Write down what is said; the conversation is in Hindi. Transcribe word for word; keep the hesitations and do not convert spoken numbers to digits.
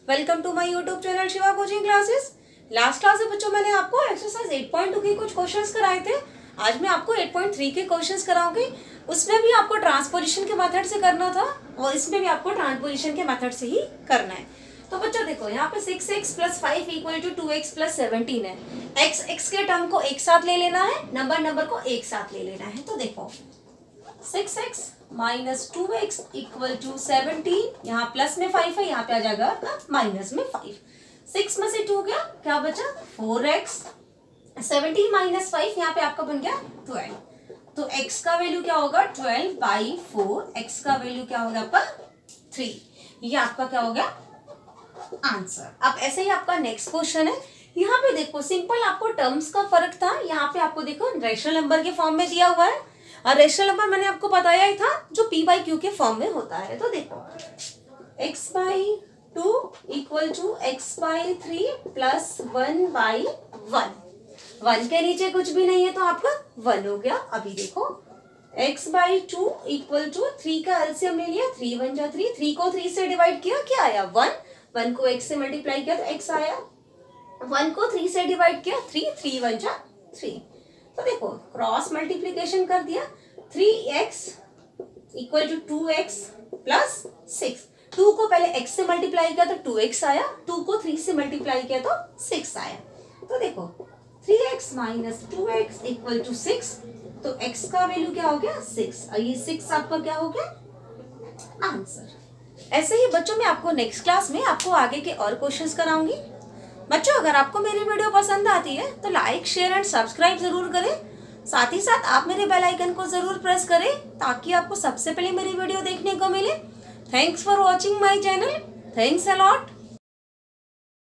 Welcome to my YouTube channel Shiva coaching classes. Last class में बच्चों मैंने आपको एक्सरसाइज एट पॉइंट टू के कुछ क्वेश्चंस कराए थे। आज मैं आपको एट पॉइंट थ्री के क्वेश्चंस कराऊंगी। उसमें भी आपको ट्रांसपोजिशन के मेथड से करना था और इसमें भी आपको ट्रांसपोजिशन के मेथड से ही करना है। तो बच्चों देखो, यहाँ पे six x plus five equal to two x plus seventeen है। एक्स एक्स के टर्म को एक साथ ले लेना है, नंबर नंबर को एक साथ ले लेना है। तो देखो six x minus two x equal to seventeen, यहाँ प्लस में फाइव है, यहाँ पे आ जाएगा आपका माइनस में फाइव। सिक्स में से टू गया, क्या बचा four x. Seventeen minus five, यहाँ पे आपका बन गया ट्वेल्व। तो x का वैल्यू क्या होगा, ट्वेल्व बाई फोर। x का वैल्यू क्या होगा आपका थ्री। ये आपका क्या हो गया आंसर। अब ऐसे ही आपका नेक्स्ट क्वेश्चन है। यहाँ पे देखो सिंपल आपको टर्म्स का फर्क था। यहाँ पे आपको देखो रेशनल नंबर के फॉर्म में दिया हुआ है और रेशनल नंबर मैंने आपको बताया ही था जो p बाई क्यू के फॉर्म में होता है। तो देखो x by two equal to x by three plus one by one. One के नीचे कुछ भी नहीं है तो आपका वन हो गया। अभी देखो x by two equal to three का एलसीएम ले लिया, थ्री वन जा थ्री, थ्री को थ्री से डिवाइड किया, क्या आया वन। वन को x से मल्टीप्लाई किया तो x आया। वन को थ्री से डिवाइड किया, थ्री, थ्री वन जा थ्री। तो देखो क्रॉस मल्टीप्लीकेशन कर दिया, three x equal to two x plus six. Two को पहले x से मल्टीप्लाई किया तो टू एक्स आया, टू को थ्री से मल्टीप्लाई किया तो सिक्स आया। तो देखो three x minus two x equal to six. तो x का वैल्यू क्या हो गया सिक्स और ये सिक्स आपका क्या हो गया आंसर। ऐसे ही बच्चों मैं आपको नेक्स्ट क्लास में आपको आगे के और क्वेश्चंस कराऊंगी। बच्चों अगर आपको मेरी वीडियो पसंद आती है तो लाइक शेयर एंड सब्सक्राइब जरूर करें। साथ ही साथ आप मेरे बेल आइकन को जरूर प्रेस करें ताकि आपको सबसे पहले मेरी वीडियो देखने को मिले। Thanks for watching my channel. Thanks a lot.